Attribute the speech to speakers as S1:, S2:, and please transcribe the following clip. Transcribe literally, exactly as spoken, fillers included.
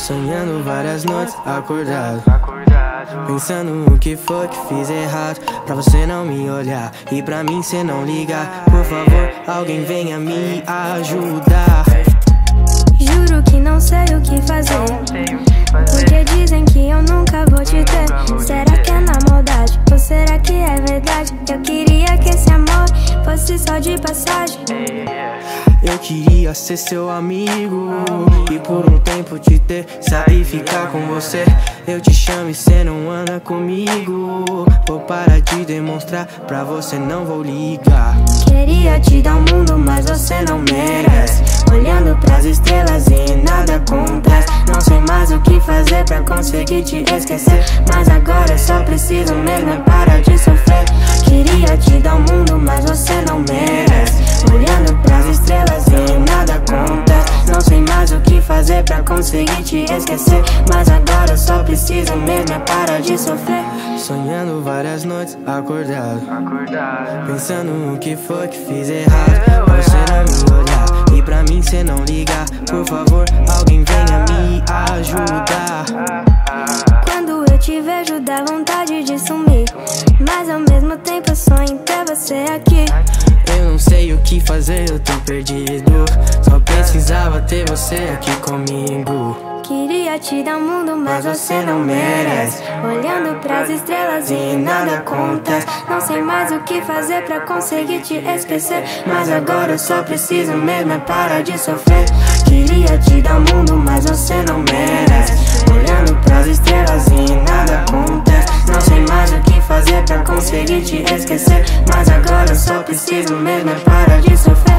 S1: Sonhando várias noites, acordado, pensando o que foi que fiz errado, pra você não me olhar e pra mim cê não ligar. Por favor, alguém venha me ajudar.
S2: Juro que não sei o que fazer, porque dizem que eu nunca vou te ter. Será que é na maldade ou será que é verdade? Eu queria que esse amor fosse só de passagem.
S1: Eu queria ser seu amigo e por um tempo te ter, sabe, ficar com você. Eu te chamo e cê não anda comigo. Vou parar de demonstrar, pra você não vou ligar.
S2: Queria te dar um mundo, mas você não merece. Olhando pras estrelas e nada acontece. Não sei mais o que fazer pra conseguir te esquecer, mas agora eu só preciso mesmo é parar de sofrer. Queria te dar um mundo, mas você não merece. Olhando pras estrelas e nada acontece. Não sei mais o que fazer pra conseguir te esquecer, mas agora eu só preciso mesmo é parar de sofrer.
S1: Sonhando várias noites, acordado, pensando o que foi que fiz errado, pra você não me olhar e pra mim cê não ligar. Por favor, alguém venha me ajudar.
S2: Quando eu te vejo dá vontade de sumir, mas ao mesmo tempo eu sonho em ter você aqui.
S1: Eu não sei o que fazer, eu tô perdido. Só precisava ter você aqui comigo.
S2: Queria te dar um mundo, mas você não merece. Olhando pras estrelas e nada acontece. Não sei mais o que fazer pra conseguir te esquecer, mas agora eu só preciso mesmo é parar de sofrer. Queria te dar um mundo, mas você não merece. Olhando pras estrelas e nada acontece. Não sei mais o que fazer pra conseguir te esquecer, mas agora eu só preciso mesmo é parar de sofrer.